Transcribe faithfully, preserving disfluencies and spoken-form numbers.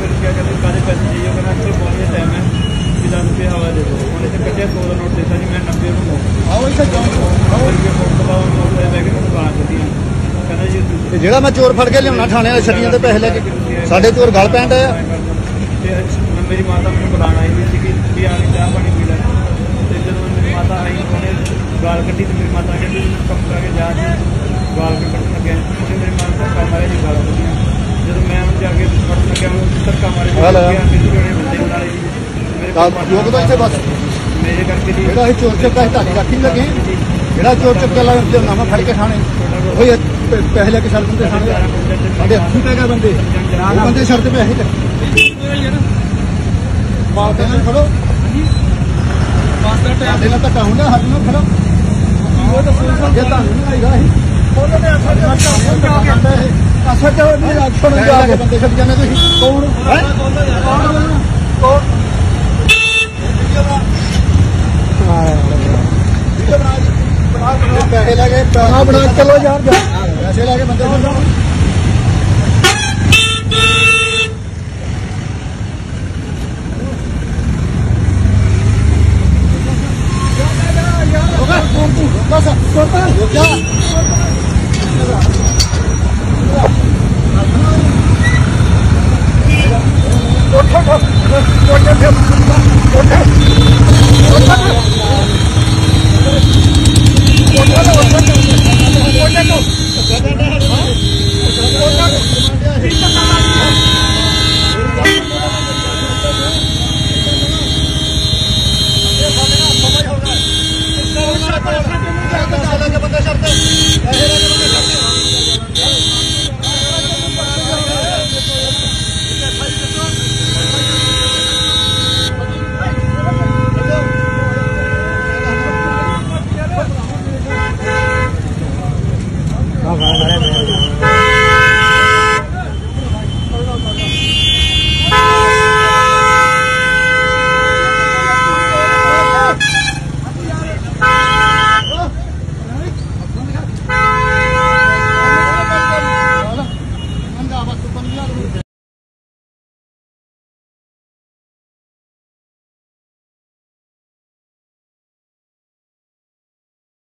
मैंने क्या कहते काले पैसे चाहिए कहना अच्छे पहुँचने टाइम है कि दस रुपये हवा दे दो उन्हें तो कटे सौ का नोट देता जी मैं नब्बे को नोट रुपये नोट तो बाद नोट ले बैग मैं गाला कटी कहना जी ਜਿਹੜਾ ਮੈਂ ਚੋਰ ਫੜ ਕੇ ਲਿਆਉਣਾ ਥਾਣੇ ਵਾਲੇ ਛੱਡੀਆਂ ਦੇ ਪੈਸੇ ਲੈ ਕੇ ਸਾਡੇ ਚੋਰ ਗਲ ਪੈਣ ਡਏ ਆ। मेरी माता मैंने बुलाना आई हुई थी कि आगे चाह पानी पी लै जो मेरी माता आई उन्हें गाल कटी तो मेरी माता कहती कम करके जा गाल के कट्टन लगे मुझे मेरी माता धक्का मारे जी गाला कटिया जो मैं जाके कट्टन लगे धक्का मारे बंदे बना रही मेरे करके चोर चुप ढाई रख ही लगे जो चोर चुप चला नामा फड़ के खाने वही पैसे लेके छड़ देंगे साढ़े हथी पै गए बंदे बंदे छड़ते पैसे खड़ो धक्का होना हथ ना खड़ो बंदे छड़ जाने कौन पैसे लगे बना चलो यार पैसे लगे बंदे उठ उठ